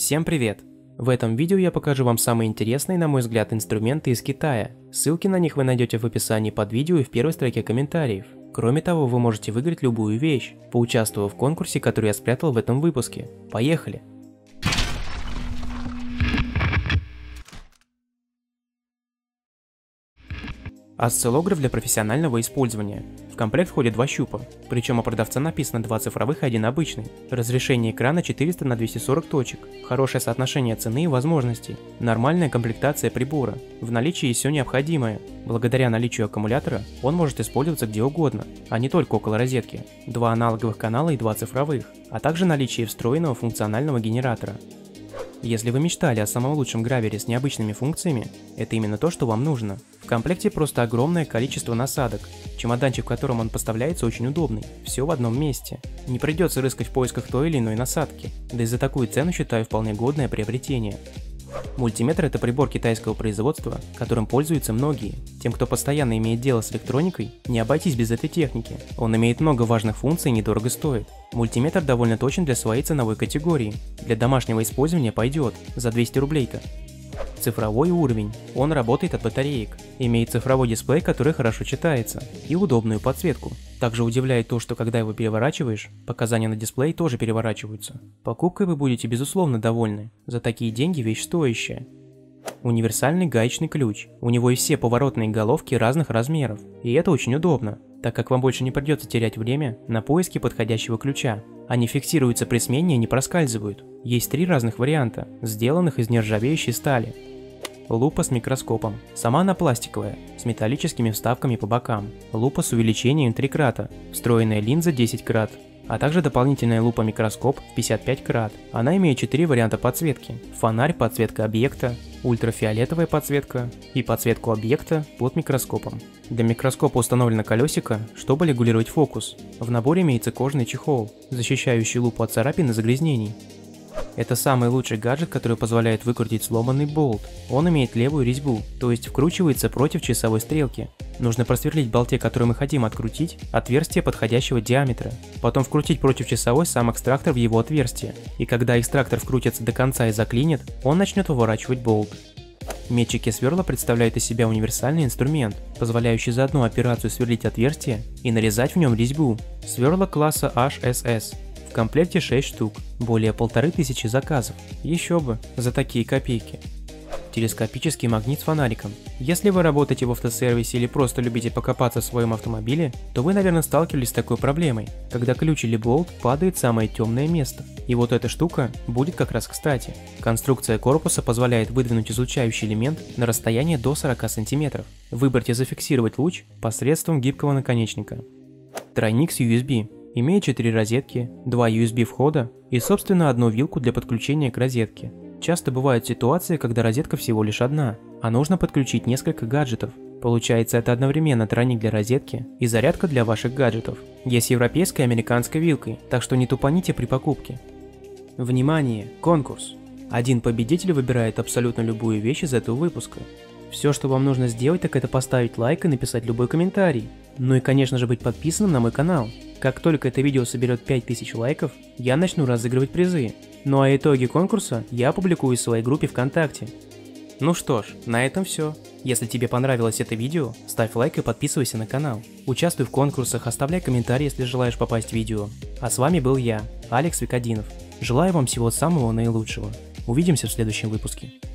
Всем привет! В этом видео я покажу вам самые интересные, на мой взгляд, инструменты из Китая. Ссылки на них вы найдете в описании под видео и в первой строке комментариев. Кроме того, вы можете выиграть любую вещь, поучаствовав в конкурсе, который я спрятал в этом выпуске. Поехали! Осциллограф для профессионального использования. В комплект входит два щупа, причем у продавца написано 2 цифровых и 1 обычный. Разрешение экрана 400 на 240 точек, хорошее соотношение цены и возможностей, нормальная комплектация прибора, в наличии есть все необходимое. Благодаря наличию аккумулятора он может использоваться где угодно, а не только около розетки, 2 аналоговых канала и 2 цифровых, а также наличие встроенного функционального генератора. Если вы мечтали о самом лучшем гравере с необычными функциями, это именно то, что вам нужно. В комплекте просто огромное количество насадок. Чемоданчик, в котором он поставляется, очень удобный. Все в одном месте. Не придется рыскать в поисках той или иной насадки. Да и за такую цену считаю вполне годное приобретение. Мультиметр – это прибор китайского производства, которым пользуются многие. Тем, кто постоянно имеет дело с электроникой, не обойтись без этой техники. Он имеет много важных функций и недорого стоит. Мультиметр довольно точен для своей ценовой категории. Для домашнего использования пойдет, за 200 рублей-то. Цифровой уровень. Он работает от батареек. Имеет цифровой дисплей, который хорошо читается, и удобную подсветку. Также удивляет то, что когда его переворачиваешь, показания на дисплее тоже переворачиваются. Покупкой вы будете безусловно довольны. За такие деньги вещь стоящая. Универсальный гаечный ключ. У него и все поворотные головки разных размеров. И это очень удобно, так как вам больше не придется терять время на поиски подходящего ключа. Они фиксируются при смене и не проскальзывают. Есть 3 разных варианта, сделанных из нержавеющей стали. Лупа с микроскопом. Сама она пластиковая, с металлическими вставками по бокам. Лупа с увеличением 3 крата, встроенная линза 10 крат, а также дополнительная лупа-микроскоп в 55 крат. Она имеет 4 варианта подсветки. Фонарь, подсветка объекта, ультрафиолетовая подсветка и подсветку объекта под микроскопом. Для микроскопа установлено колесико, чтобы регулировать фокус. В наборе имеется кожаный чехол, защищающий лупу от царапин и загрязнений. Это самый лучший гаджет, который позволяет выкрутить сломанный болт. Он имеет левую резьбу, то есть вкручивается против часовой стрелки. Нужно просверлить в болте, который мы хотим открутить, отверстие подходящего диаметра. Потом вкрутить против часовой сам экстрактор в его отверстие. И когда экстрактор вкрутится до конца и заклинит, он начнет выворачивать болт. Метчики сверла представляют из себя универсальный инструмент, позволяющий за одну операцию сверлить отверстие и нарезать в нем резьбу. Сверла класса HSS. В комплекте 6 штук, более 1500 заказов. Еще бы, за такие копейки. Телескопический магнит с фонариком. Если вы работаете в автосервисе или просто любите покопаться в своем автомобиле, то вы, наверное, сталкивались с такой проблемой, когда ключ или болт падает в самое темное место. И вот эта штука будет как раз кстати. Конструкция корпуса позволяет выдвинуть излучающий элемент на расстояние до 40 см. Выбрать и зафиксировать луч посредством гибкого наконечника. Тройник с USB. Имеет 4 розетки, 2 USB входа и, собственно, одну вилку для подключения к розетке. Часто бывают ситуации, когда розетка всего лишь одна, а нужно подключить несколько гаджетов. Получается, это одновременно тройник для розетки и зарядка для ваших гаджетов. Есть европейской и американской вилкой, так что не тупаните при покупке. Внимание! Конкурс! Один победитель выбирает абсолютно любую вещь из этого выпуска. Все, что вам нужно сделать, так это поставить лайк и написать любой комментарий. Ну и, конечно же, быть подписанным на мой канал. Как только это видео соберет 5000 лайков, я начну разыгрывать призы. Ну а итоги конкурса я опубликую в своей группе ВКонтакте. Ну что ж, на этом все. Если тебе понравилось это видео, ставь лайк и подписывайся на канал. Участвуй в конкурсах, оставляй комментарии, если желаешь попасть в видео. А с вами был я, Алекс Викодинов. Желаю вам всего самого наилучшего. Увидимся в следующем выпуске.